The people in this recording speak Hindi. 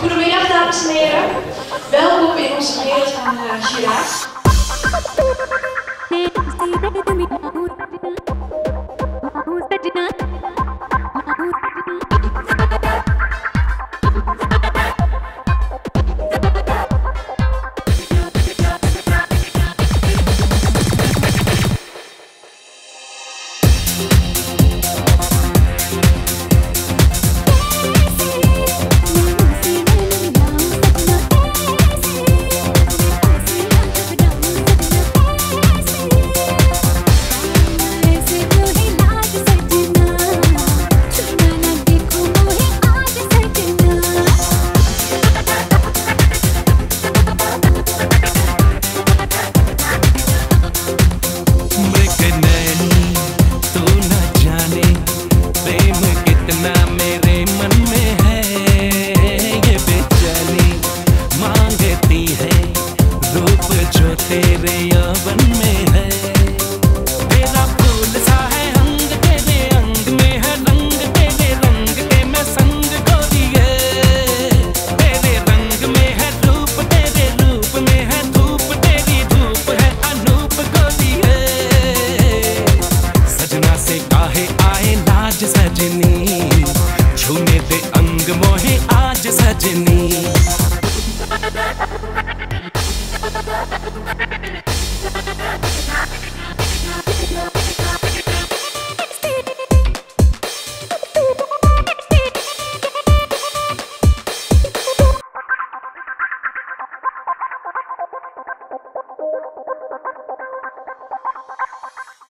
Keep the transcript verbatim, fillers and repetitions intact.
Goedemiddag dames en heren. Welkom in onze wereld van uh, Chirac. तेरे यौवन में है तेरा फूल सा है अंग, तेरे अंग में है रंग, तेरे रंग के मैं संग गोरिए। तेरे रंग में है रूप, तेरे रूप में है धूप, तेरी धूप है अनूप गोरिए। सजना से काहे आए लाज सजनी, छूने दे अंग मोहे आज सजनी।